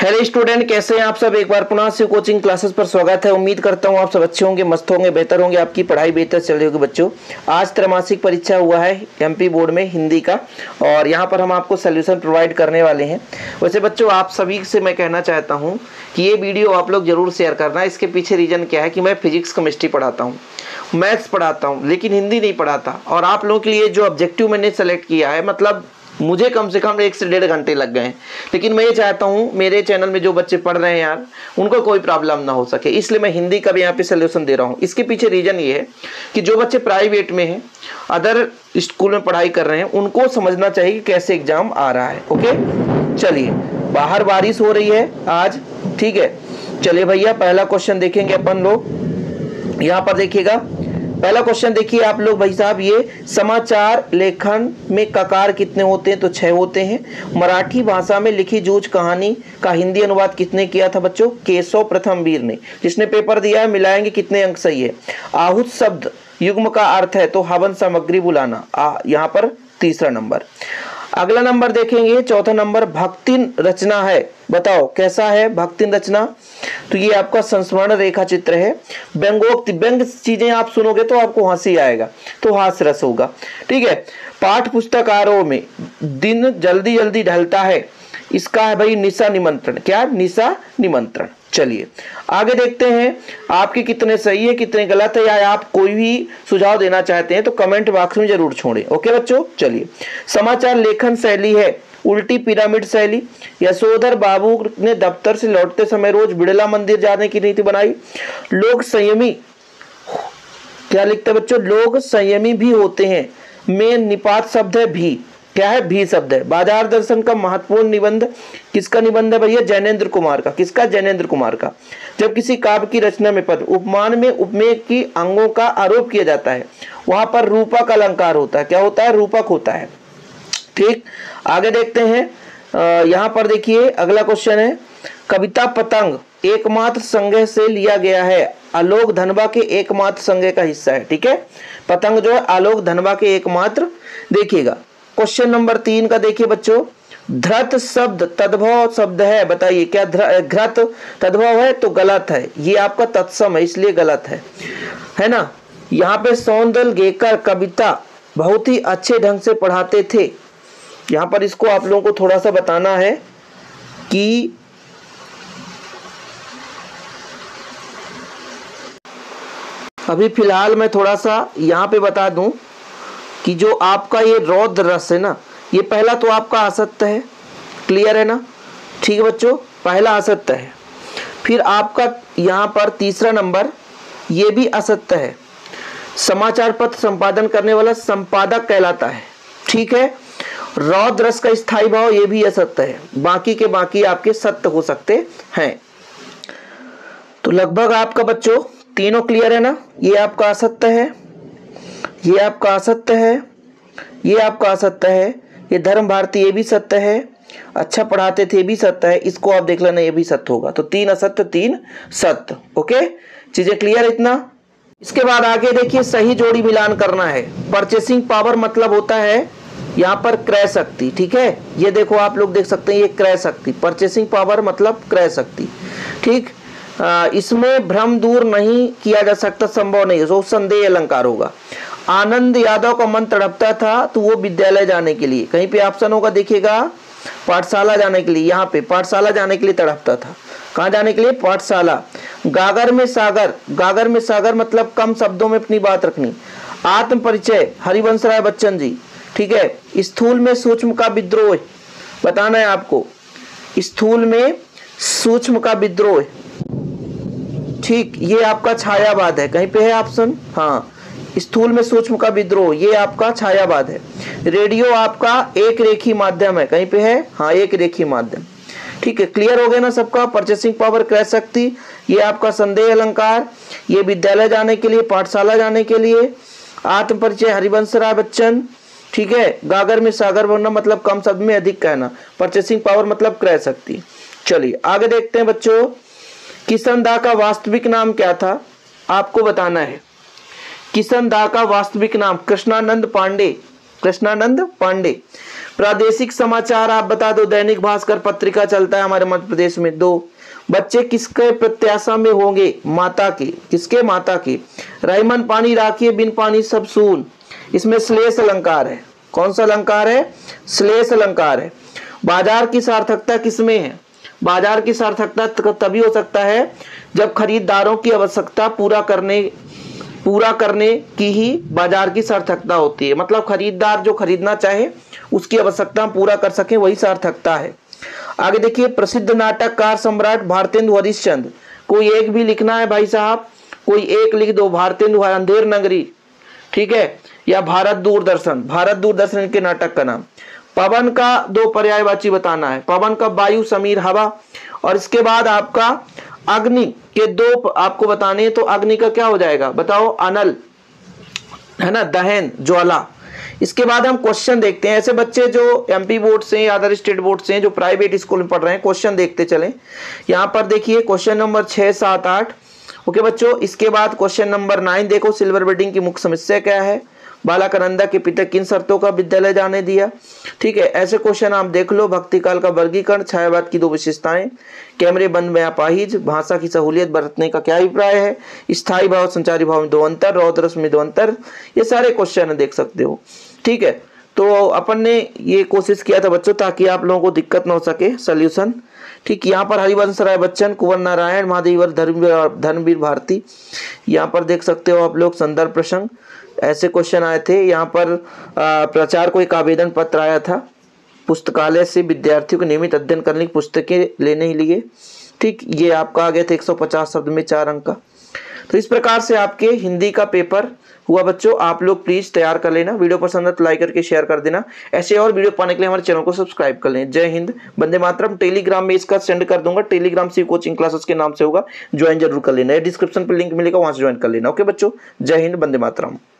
Hello student, कैसे हैं आप सब। एक बार पुनः से कोचिंग क्लासेस पर स्वागत है। उम्मीद करता हूं आप सब अच्छे होंगे, मस्त होंगे, बेहतर होंगे, आपकी पढ़ाई बेहतर चल रही होगी। बच्चों, आज त्रैमासिक परीक्षा हुआ है एमपी बोर्ड में हिंदी का, और यहां पर हम आपको सोल्यूशन प्रोवाइड करने वाले हैं। वैसे बच्चों, आप सभी से मैं कहना चाहता हूँ कि ये वीडियो आप लोग जरूर शेयर करना। इसके पीछे रीजन क्या है कि मैं फिजिक्स केमिस्ट्री पढ़ाता हूँ, मैथ्स पढ़ाता हूँ, लेकिन हिंदी नहीं पढ़ाता। और आप लोगों के लिए जो ऑब्जेक्टिव मैंने सेलेक्ट किया है, मतलब मुझे कम से कम 1 से 1.5 घंटे लग गए हैं, लेकिन मैं ये चाहता हूँ मेरे चैनल में जो बच्चे पढ़ रहे हैं यार, उनको कोई प्रॉब्लम ना हो सके, इसलिए मैं हिंदी का भी यहाँ पे सोल्यूशन दे रहा हूँ। इसके पीछे रीजन ये है कि जो बच्चे प्राइवेट में हैं, अदर स्कूल में पढ़ाई कर रहे हैं, उनको समझना चाहिए कि कैसे एग्जाम आ रहा है। ओके, चलिए। बाहर बारिश हो रही है आज, ठीक है। चलिए भैया, पहला क्वेश्चन देखेंगे अपन लोग। यहाँ पर देखिएगा, पहला क्वेश्चन देखिए आप लोग भाई साहब। ये समाचार लेखन में ककार कितने होते हैं? तो 6 होते हैं। मराठी भाषा में लिखी जूझ कहानी का हिंदी अनुवाद किसने किया था बच्चों? केशव प्रथम वीर ने। जिसने पेपर दिया है, मिलाएंगे कितने अंक सही है। आहूत शब्द युग्म का अर्थ है तो हवन सामग्री बुलाना, यहाँ पर तीसरा नंबर। अगला नंबर देखेंगे, चौथा नंबर, भक्तिन रचना है, बताओ कैसा है भक्तिन रचना? तो ये आपका संस्मरण रेखा चित्र है। व्यंगोक्ति, व्यंग चीजें आप सुनोगे तो आपको हंसी आएगा, तो हास्य रस होगा, ठीक है। पाठ पुस्तकारों में दिन जल्दी जल्दी ढलता है, इसका है भाई निशा निमंत्रण। क्या? निशा निमंत्रण। चलिए आगे देखते हैं आपके कितने सही है कितने गलत है, या आप कोई भी सुझाव देना चाहते हैं तो कमेंट बॉक्स में जरूर छोड़ें। ओके बच्चों, चलिए। समाचार लेखन शैली है उल्टी पिरामिड शैली। यशोधर बाबू ने दफ्तर से लौटते समय रोज बिड़ला मंदिर जाने की नीति बनाई। लोग संयमी, क्या लिखते हैं बच्चों? लोग संयमी भी होते हैं में निपात शब्द है भी। क्या है? भी शब्द है। बाजार दर्शन का महत्वपूर्ण निबंध किसका निबंध है भैया? जैनेन्द्र कुमार का। किसका? जैनेन्द्र कुमार का। जब किसी काव्य की रचना में पद उपमान में उपमेय की अंगों का आरोप किया जाता है, वहां पर रूपक अलंकार होता है। क्या होता है? रूपक होता है। ठीक, आगे देखते हैं। यहाँ पर देखिए अगला क्वेश्चन है, कविता पतंग एकमात्र संज्ञा से लिया गया है, आलोक धनबा के एकमात्र संज्ञा का हिस्सा है। ठीक है, पतंग जो है आलोक धनबा के एकमात्र। देखिएगा क्वेश्चन नंबर 3 का देखिए बच्चों, धृत शब्द तद्भव शब्द है, बताइए क्या घृत तद्भव है? तो गलत है, ये आपका तत्सम है, इसलिए गलत है ना। यहाँ पे सौंदल गेकर कविता बहुत ही अच्छे ढंग से पढ़ाते थे। यहाँ पर इसको आप लोगों को थोड़ा सा बताना है कि अभी फिलहाल मैं थोड़ा सा यहाँ पे बता दूं कि जो आपका ये रौद्र रस है ना, ये पहला तो आपका असत्य है। क्लियर है ना? ठीक है बच्चों, पहला असत्य है। फिर आपका यहाँ पर तीसरा नंबर, ये भी असत्य है। समाचार पत्र संपादन करने वाला संपादक कहलाता है। ठीक है, रौद्र रस का स्थायी भाव, ये भी असत्य है। बाकी के बाकी आपके सत्य हो सकते हैं। तो लगभग आपका बच्चों तीनों क्लियर है ना। ये आपका असत्य है, ये आपका असत्य है, ये आपका असत्य है, ये धर्म भारती ये भी सत्य है, अच्छा पढ़ाते थे ये भी सत्य है, इसको आप देख लेना ये भी सत्य होगा। तो 3 असत्य 3 सत्य। ओके, चीजें क्लियर इतना। इसके बाद आगे देखिए, सही जोड़ी मिलान करना है। परचेसिंग पावर मतलब होता है यहाँ पर क्रय शक्ति। ठीक है, ये देखो आप लोग देख सकते हैं, ये क्रय शक्ति, परचेसिंग पावर मतलब क्रय शक्ति। ठीक, इसमें भ्रम दूर नहीं किया जा सकता, संभव नहीं, तो संदेह अलंकार होगा। आनंद यादव का मन तड़पता था तो वो विद्यालय जाने के लिए, कहीं पे ऑप्शन होगा देखिएगा, पाठशाला जाने के लिए। यहाँ पे पाठशाला जाने के लिए तड़पता था। कहाँ जाने के लिए? पाठशाला। गागर में सागर, गागर में सागर मतलब कम शब्दों में अपनी बात रखनी। आत्म परिचय हरिवंश राय बच्चन जी। ठीक है, स्थूल में सूक्ष्म का विद्रोह बताना है आपको, स्थूल में सूक्ष्म का विद्रोह। ठीक, ये आपका छायावाद है, कहीं पे है ऑप्शन? हाँ, स्थूल में सूक्ष्म का विद्रोह, ये आपका छायावाद है। रेडियो आपका एक रेखी माध्यम है, कहीं पे है? हाँ, एक रेखी माध्यम। ठीक है, क्लियर हो गया ना सबका? परचेसिंग पावर क्रय शक्ति, ये आपका संदेह अलंकार, ये विद्यालय जाने के लिए, पाठशाला जाने के लिए, आत्म परिचय हरिवंश राय बच्चन। ठीक है, गागर में सागर बनना मतलब कम शब्द में अधिक कहना, परचेसिंग पावर मतलब क्रय शक्ति। चलिए आगे देखते हैं बच्चों, किशन दा का वास्तविक नाम क्या था? आपको बताना है। किशन दा का वास्तविक नाम कृष्णानंद पांडे, कृष्णानंद पांडे। प्रादेशिक समाचार आप बता दो। दैनिक भास्कर पत्रिका चलता है हमारे मध्य प्रदेश में। 2, बच्चे किसके प्रत्याशा में होंगे? माता के। किसके? माता के। रहीमन पानी राखिए, बिन पानी सब सून। इसमें श्लेष अलंकार है। कौन सा अलंकार है? श्लेष अलंकार है। बाजार की सार्थकता किसमें है? बाजार की सार्थकता तभी हो सकता है जब खरीदारों की आवश्यकता पूरा करने की ही बाजार की सार्थकता होती है। मतलब खरीदार जो खरीदना चाहे उसकी आवश्यकता पूरा कर सके, वही सार्थकता है। आगे देखिए, प्रसिद्ध नाटककार सम्राट भारतेंदु हरिश्चंद्र। कोई एक भी लिखना है भाई साहब, कोई एक लिख दो। भारतेंदु, अंधेर नगरी, ठीक है, या भारत दूरदर्शन। भारत दूरदर्शन के नाटक का नाम। पवन का 2 पर्यायवाची बताना है। पवन का वायु, समीर हवा। और इसके बाद आपका अग्नि के 2 आपको बताने हैं। तो अग्नि का क्या हो जाएगा बताओ? अनल, है ना, दहन, ज्वाला। इसके बाद हम क्वेश्चन देखते हैं। ऐसे बच्चे जो एमपी बोर्ड से या अदर स्टेट बोर्ड से जो प्राइवेट स्कूल में पढ़ रहे हैं, क्वेश्चन देखते चलें। यहाँ पर देखिए क्वेश्चन नंबर 6, 7, 8। ओके बच्चों, इसके बाद क्वेश्चन नंबर 9 देखो, सिल्वर बेडिंग की मुख्य समस्या क्या है? बालाकनंदा के पिता किन शर्तों का विद्यालय जाने दिया? ठीक है, ऐसे क्वेश्चन आप देख लो। भक्तिकाल का वर्गीकरण, छायावाद की 2 विशेषताएं, कैमरे बंद में अपाहिज, भाषा की सहूलियत बरतने का क्या अभिप्राय है? स्थायी भाव, संचारी भाव में 2 अंतर, रौद्रस में 2 अंतर। ये सारे क्वेश्चन देख सकते हो। ठीक है, तो अपन ने ये कोशिश किया था बच्चों ताकि आप लोगों को दिक्कत ना हो सके सोल्यूशन। ठीक, यहाँ पर हरिवंश राय बच्चन, कुंवर नारायण, महादेवर, धर्मवीर भारती। यहाँ पर देख सकते हो आप लोग संदर्भ प्रसंग, ऐसे क्वेश्चन आए थे। यहाँ पर प्रचार को एक आवेदन पत्र आया था पुस्तकालय से विद्यार्थियों को नियमित अध्ययन करने की पुस्तकें लेने के लिए। ठीक, ये आपका आ गया था 150 शब्द में 4 अंक का। तो इस प्रकार से आपके हिंदी का पेपर हुआ बच्चों। आप लोग प्लीज तैयार कर लेना। वीडियो पसंद है तो लाइक करके शेयर कर देना। ऐसे और वीडियो पाने के लिए हमारे चैनल को सब्सक्राइब कर लें। जय हिंद, वंदे मातरम। टेलीग्राम में इसका सेंड कर दूंगा। टेलीग्राम से कोचिंग क्लासेस के नाम से होगा, ज्वाइन जरूर कर लेना। डिस्क्रिप्शन पर लिंक मिलेगा, वहां से ज्वाइन कर लेना। ओके बच्चों, जय हिंद, वंदे मातरम।